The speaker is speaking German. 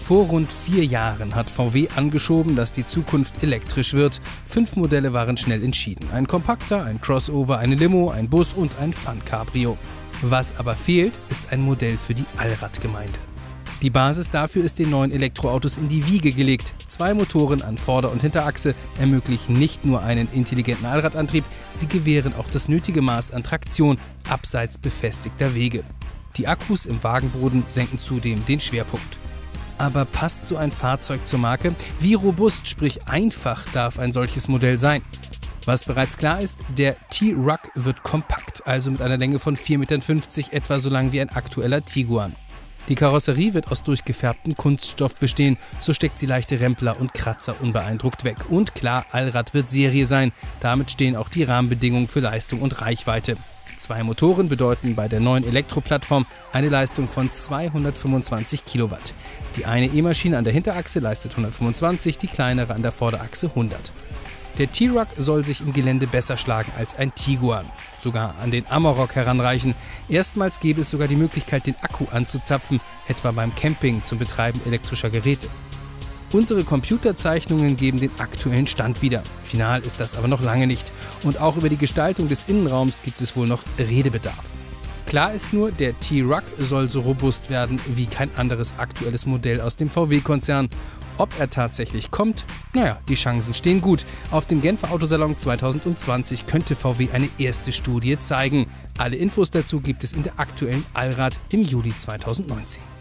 Vor rund 4 Jahren hat VW angeschoben, dass die Zukunft elektrisch wird. 5 Modelle waren schnell entschieden. Ein Kompakter, ein Crossover, eine Limo, ein Bus und ein Fun-Cabrio. Was aber fehlt, ist ein Modell für die Allradgemeinde. Die Basis dafür ist den neuen Elektroautos in die Wiege gelegt. 2 Motoren an Vorder- und Hinterachse ermöglichen nicht nur einen intelligenten Allradantrieb, sie gewähren auch das nötige Maß an Traktion abseits befestigter Wege. Die Akkus im Wagenboden senken zudem den Schwerpunkt. Aber passt so ein Fahrzeug zur Marke? Wie robust, sprich einfach, darf ein solches Modell sein? Was bereits klar ist, der T-Roc wird kompakt, also mit einer Länge von 4,50 Metern, etwa so lang wie ein aktueller Tiguan. Die Karosserie wird aus durchgefärbtem Kunststoff bestehen, so steckt sie leichte Rempler und Kratzer unbeeindruckt weg. Und klar, Allrad wird Serie sein, damit stehen auch die Rahmenbedingungen für Leistung und Reichweite. 2 Motoren bedeuten bei der neuen Elektroplattform eine Leistung von 225 Kilowatt. Die eine E-Maschine an der Hinterachse leistet 125, die kleinere an der Vorderachse 100. Der T-Roc soll sich im Gelände besser schlagen als ein Tiguan, sogar an den Amarok heranreichen. Erstmals gäbe es sogar die Möglichkeit, den Akku anzuzapfen, etwa beim Camping zum Betreiben elektrischer Geräte. Unsere Computerzeichnungen geben den aktuellen Stand wieder. Final ist das aber noch lange nicht. Und auch über die Gestaltung des Innenraums gibt es wohl noch Redebedarf. Klar ist nur, der T-Roc soll so robust werden wie kein anderes aktuelles Modell aus dem VW-Konzern. Ob er tatsächlich kommt? Naja, die Chancen stehen gut. Auf dem Genfer Autosalon 2020 könnte VW eine erste Studie zeigen. Alle Infos dazu gibt es in der aktuellen Allrad im Juli 2019.